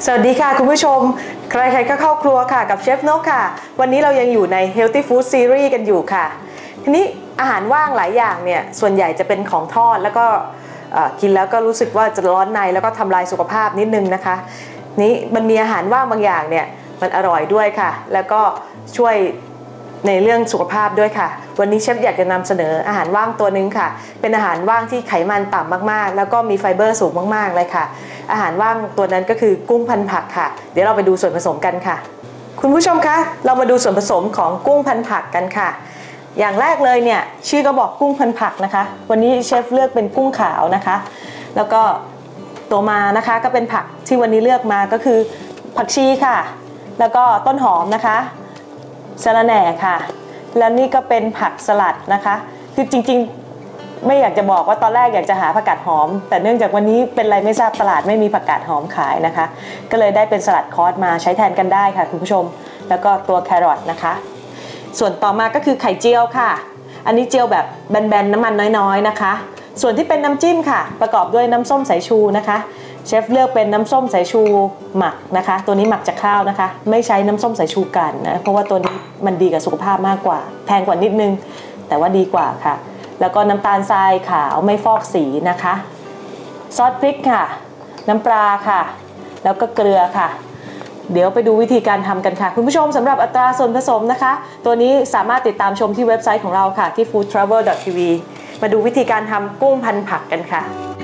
สวัสดีค่ะคุณผู้ชมใครๆก็เข้าครัวค่ะกับเชฟนกค่ะวันนี้เรายังอยู่ใน Healthy Food Series กันอยู่ค่ะทีนี้อาหารว่างหลายอย่างเนี่ยส่วนใหญ่จะเป็นของทอดแล้วก็กินแล้วก็รู้สึกว่าจะร้อนในแล้วก็ทำลายสุขภาพนิดนึงนะคะนี้มันมีอาหารว่างบางอย่างเนี่ยมันอร่อยด้วยค่ะแล้วก็ช่วยในเรื่องสุขภาพด้วยค่ะวันนี้เชฟอยากจะนำเสนออาหารว่างตัวนึงค่ะเป็นอาหารว่างที่ไขมันต่ำมากๆแล้วก็มีไฟเบอร์สูงมากๆเลยค่ะอาหารว่างตัวนั้นก็คือกุ้งพันผักค่ะเดี๋ยวเราไปดูส่วนผสมกันค่ะคุณผู้ชมคะเรามาดูส่วนผสมของกุ้งพันผักกันค่ะอย่างแรกเลยเนี่ยชื่อก็บอกกุ้งพันผักนะคะวันนี้เชฟเลือกเป็นกุ้งขาวนะคะแล้วก็ตัวมานะคะก็เป็นผักที่วันนี้เลือกมาก็คือผักชีค่ะแล้วก็ต้นหอมนะคะสะระแหน่ค่ะแล้วนี่ก็เป็นผักสลัดนะคะคือจริงๆไม่อยากจะบอกว่าตอนแรกอยากจะหาผักกาดหอมแต่เนื่องจากวันนี้เป็นอะไรไม่ทราบตลาดไม่มีผักกาดหอมขายนะคะก็เลยได้เป็นสลัดคอสมาใช้แทนกันได้ค่ะคุณผู้ชมแล้วก็ตัวแครอทนะคะส่วนต่อมาก็คือไข่เจียวค่ะอันนี้เจียวแบบแบนๆน้ำมันน้อยๆนะคะส่วนที่เป็นน้ำจิ้มค่ะประกอบด้วยน้ำส้มสายชูนะคะเชฟเลือกเป็นน้ำส้มสายชูหมักนะคะตัวนี้หมักจากข้าวนะคะไม่ใช้น้ำส้มสายชูกันนะเพราะว่าตัวนี้มันดีกับสุขภาพมากกว่าแพงกว่านิดนึงแต่ว่าดีกว่าค่ะแล้วก็น้ำตาลทรายขาวไม่ฟอกสีนะคะซอสพริกค่ะน้ำปลาค่ะแล้วก็เกลือค่ะเดี๋ยวไปดูวิธีการทำกันค่ะคุณผู้ชมสำหรับอัตราส่วนผสมนะคะตัวนี้สามารถติดตามชมที่เว็บไซต์ของเราค่ะที่ foodtravel.tv มาดูวิธีการทำกุ้งพันผักกันค่ะ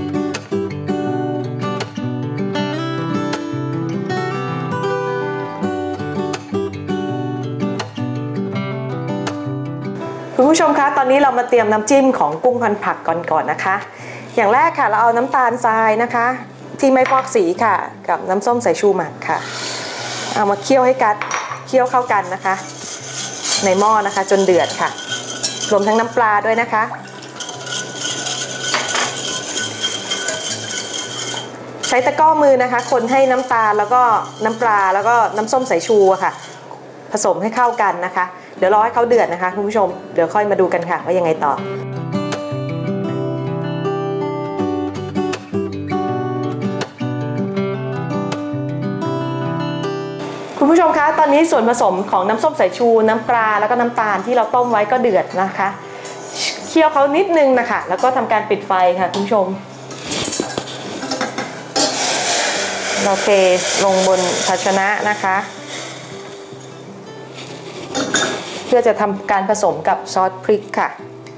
คุณผู้ชมคะตอนนี้เรามาเตรียมน้ำจิ้มของกุ้งพันผักก่อนนะคะอย่างแรกค่ะเราเอาน้ำตาลทรายนะคะที่ไม่ฟอกสีค่ะกับน้ำส้มสายชูหมักค่ะเอามาเคี่ยวให้เคี่ยวเข้ากันนะคะในหม้อนะคะจนเดือดค่ะรวมทั้งน้ำปลาด้วยนะคะใช้ตะกร้อมือนะคะคนให้น้ำตาลแล้วก็น้ำปลาแล้วก็น้ำส้มสายชูค่ะผสมให้เข้ากันนะคะเดี๋ยวรอให้เขาเดือดนะคะคุณผู้ชมเดี๋ยวค่อยมาดูกันค่ะว่ายังไงต่อคุณผู้ชมคะตอนนี้ส่วนผสมของน้ำส้มสายชูน้ำปลาแล้วก็น้ำตาลที่เราต้มไว้ก็เดือดนะคะเคี่ยวเขานิดนึงนะคะแล้วก็ทำการปิดไฟค่ะคุณผู้ชมเราเทลงบนภาชนะนะคะเพื่อจะทำการผสมกับซอสพริกค่ะ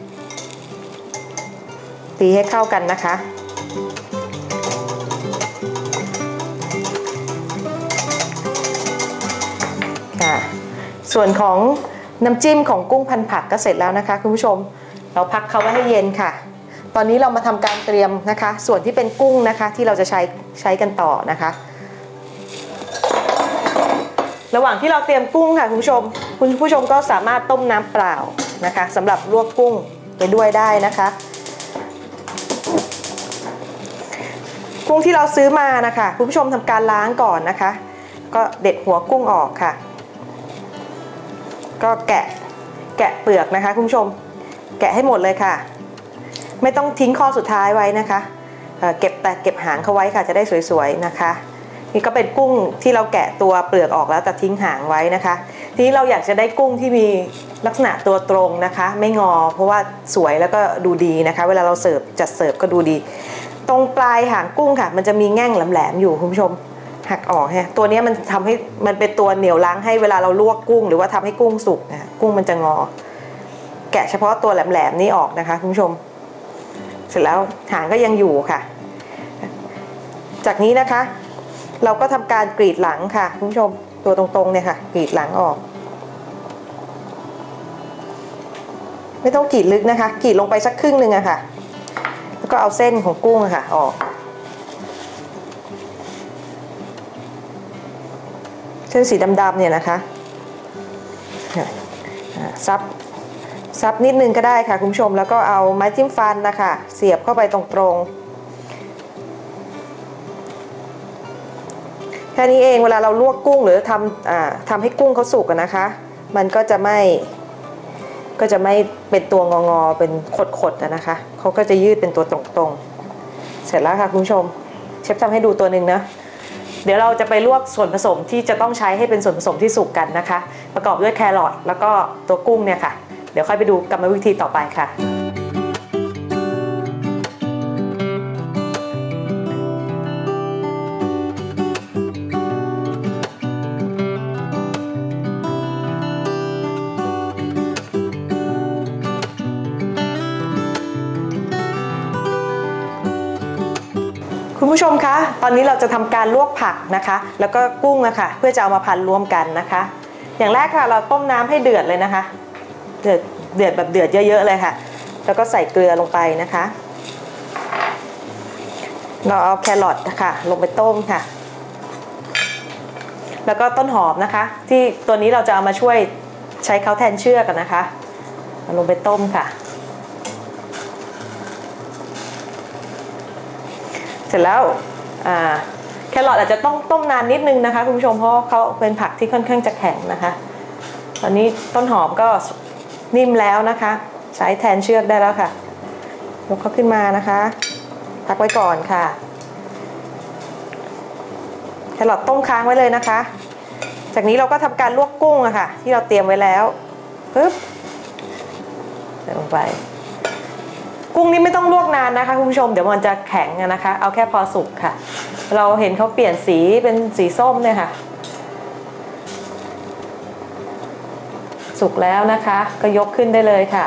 ตีให้เข้ากันนะคะส่วนของน้ำจิ้มของกุ้งพันผักก็เสร็จแล้วนะคะคุณผู้ชมเราพักเขาไว้ให้เย็นค่ะตอนนี้เรามาทำการเตรียมนะคะส่วนที่เป็นกุ้งนะคะที่เราจะใช้กันต่อนะคะระหว่างที่เราเตรียมกุ้งค่ะคุณผู้ชมก็สามารถต้มน้ำเปล่านะคะสำหรับลวกกุ้งไปด้วยได้นะคะกุ้งที่เราซื้อมานะคะคุณผู้ชมทำการล้างก่อนนะคะก็เด็ดหัวกุ้งออกค่ะก็แกะเปลือกนะคะคุณผู้ชมแกะให้หมดเลยค่ะไม่ต้องทิ้งข้อสุดท้ายไว้นะคะเก็บหางเขาไว้ค่ะจะได้สวยๆนะคะนี่ก็เป็นกุ้งที่เราแกะตัวเปลือกออกแล้วแต่ทิ้งหางไว้นะคะทีนี้เราอยากจะได้กุ้งที่มีลักษณะตัวตรงนะคะไม่งอเพราะว่าสวยแล้วก็ดูดีนะคะเวลาเราจัดเสิร์ฟก็ดูดีตรงปลายหางกุ้งค่ะมันจะมีแง่งแหลมๆอยู่คุณผู้ชมหักออกฮะตัวนี้มันทำให้มันเป็นตัวเหนี่ยวรั้งให้เวลาเราลวกกุ้งหรือว่าทำให้กุ้งสุกนะกุ้งมันจะงอแกะเฉพาะตัวแหลมๆนี้ออกนะคะคุณผู้ชมเสร็จแล้วหางก็ยังอยู่ค่ะจากนี้นะคะเราก็ทำการกรีดหลังค่ะคุณผู้ชมตัวตรงๆเนี่ยค่ะกรีดหลังออกไม่ต้องกรีดลึกนะคะกรีดลงไปสักครึ่งนึงอะค่ะแล้วก็เอาเส้นของกุ้งค่ะออกเส้นสีดำๆเนี่ยนะคะซับนิดนึงก็ได้ค่ะคุณผู้ชมแล้วก็เอาไม้จิ้มฟันนะคะเสียบเข้าไปตรงๆแค่นี้เองเวลาเราลวกกุ้งหรือทำให้กุ้งเขาสุกนะคะมันก็จะไม่เป็นตัวงอเป็นขดๆนะคะเขาก็จะยืดเป็นตัวตรงๆเสร็จแล้วค่ะคุณผู้ชมเชฟทำให้ดูตัวหนึ่งนะเดี๋ยวเราจะไปลวกส่วนผสมที่จะต้องใช้ให้เป็นส่วนผสมที่สุกกันนะคะประกอบด้วยแครอทแล้วก็ตัวกุ้งเนี่ยค่ะเดี๋ยวค่อยไปดูกรรมวิธีต่อไปค่ะคุณผู้ชมคะตอนนี้เราจะทำการลวกผักนะคะแล้วก็กุ้งนะคะเพื่อจะเอามาพันรวมกันนะคะอย่างแรกค่ะเราต้มน้ำให้เดือดเลยนะคะเดือดแบบเดือดเยอะๆเลยค่ะแล้วก็ใส่เกลือลงไปนะคะเราเอาแครอทค่ะลงไปต้มค่ะแล้วก็ต้นหอมนะคะที่ตัวนี้เราจะเอามาช่วยใช้เขาแทนเชือกกันนะคะลงไปต้มค่ะเสร็จแล้วแครอทอาจจะต้องต้มนานนิดนึงนะคะคุณผู้ชมเพราะเขาเป็นผักที่ค่อนข้างจะแข็งนะคะตอนนี้ต้นหอมก็นิ่มแล้วนะคะใช้แทนเชือกได้แล้วค่ะยกเขาขึ้นมานะคะพักไว้ก่อนค่ะแครอทต้มค้างไว้เลยนะคะจากนี้เราก็ทำการลวกกุ้งอะค่ะที่เราเตรียมไว้แล้วปึ๊บใส่ลงไปกุ้งนี่ไม่ต้องลวกนานนะคะคุณผู้ชมเดี๋ยวมันจะแข็งนะคะเอาแค่พอสุกค่ะเราเห็นเขาเปลี่ยนสีเป็นสีส้มเนี่ยค่ะสุกแล้วนะคะก็ยกขึ้นได้เลยค่ะ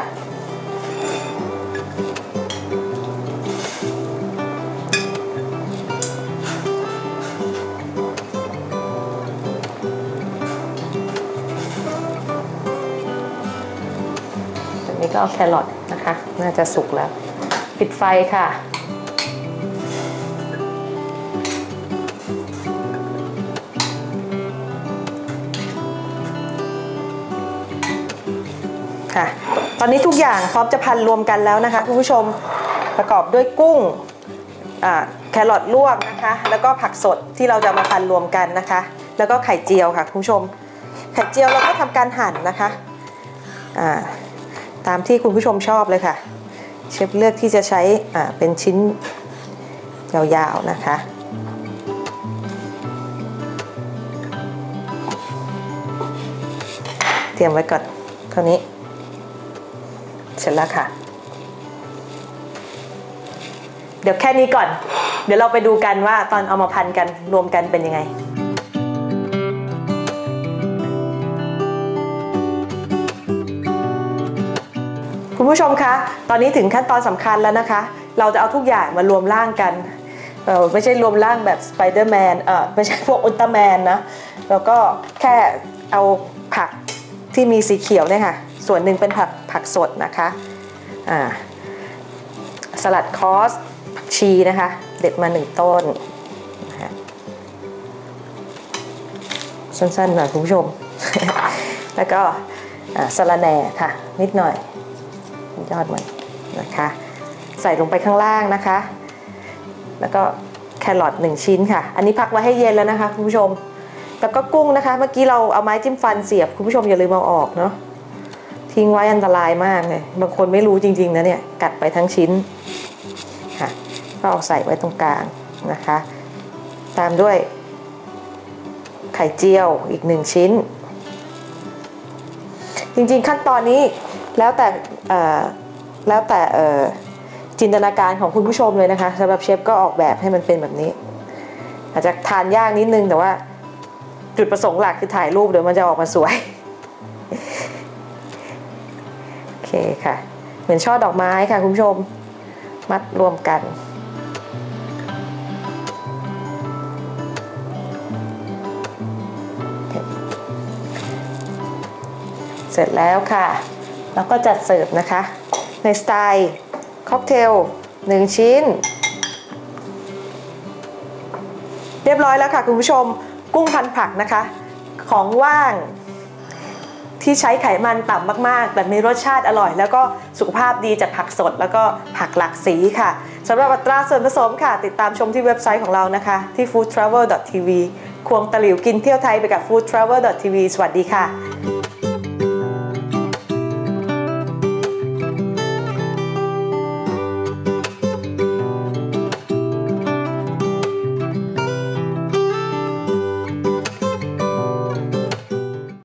อันนี้ก็เอาแครอทนะคะน่าจะสุกแล้วปิดไฟค่ะตอนนี้ทุกอย่างพร้อมจะพันรวมกันแล้วนะคะคุณผู้ชมประกอบด้วยกุ้งแครอทลวกนะคะแล้วก็ผักสดที่เราจะมาพันรวมกันนะคะแล้วก็ไข่เจียวค่ะคุณผู้ชมไข่เจียวเราก็ทำการหั่นนะคะตามที่คุณผู้ชมชอบเลยค่ะเชฟเลือกที่จะใช้เป็นชิ้นยาวๆนะคะเตรียมไว้ก่อนเท่านี้เสร็จแล้วค่ะเดี๋ยวแค่นี้ก่อนเดี๋ยวเราไปดูกันว่าตอนเอามาพันกันรวมกันเป็นยังไงคุณผู้ชมคะตอนนี้ถึงขั้นตอนสำคัญแล้วนะคะเราจะเอาทุกอย่างมารวมร่างกันไม่ใช่รวมร่างแบบสไปเดอร์แมนไม่ใช่พวกอุลตร้าแมนนะแล้วก็แค่เอาผักที่มีสีเขียวเนี่ยค่ะส่วนหนึ่งเป็นผักสดนะคะสลัดคอสผักชีนะคะเด็ดมา1ต้นนะคะสั้นๆหน่อยคุณผู้ชม แล้วก็สะระแหน่ค่ะนิดหน่อยยอดมันนะคะใส่ลงไปข้างล่างนะคะแล้วก็แครอท1ชิ้นค่ะอันนี้พักไว้ให้เย็นแล้วนะคะคุณผู้ชมแล้วก็กุ้งนะคะเมื่อกี้เราเอาไม้จิ้มฟันเสียบคุณผู้ชมอย่าลืมเอาออกเนาะทิ้งไว้อันตรายมากเลยบางคนไม่รู้จริงๆนะเนี่ยกัดไปทั้งชิ้นค่ะก็เอาใส่ไว้ตรงกลางนะคะตามด้วยไข่เจียวอีก1ชิ้นจริงๆขั้นตอนนี้แล้วแต่จินตนาการของคุณผู้ชมเลยนะคะสำหรับเชฟก็ออกแบบให้มันเป็นแบบนี้อาจจะทานยากนิดนึงแต่ว่าจุดประสงค์หลักคือถ่ายรูปเดี๋ยวมันจะออกมาสวยโอเคค่ะเหมือนช่อดอกไม้ค่ะคุณผู้ชมมัดรวมกันเสร็จแล้วค่ะแล้วก็จัดเสิร์ฟนะคะในสไตล์ค็อกเทล1ชิ้นเรียบร้อยแล้วค่ะคุณผู้ชมกุ้งพันผักนะคะของว่างที่ใช้ไขมันต่ำมากๆแต่มีรสชาติอร่อยแล้วก็สุขภาพดีจากผักสดแล้วก็ผักหลากสีค่ะสำหรับอัตราส่วนผสมค่ะติดตามชมที่เว็บไซต์ของเรานะคะที่ foodtravel.tv ควงตะหลิวกินเที่ยวไทยไปกับ foodtravel.tv สวัสดีค่ะ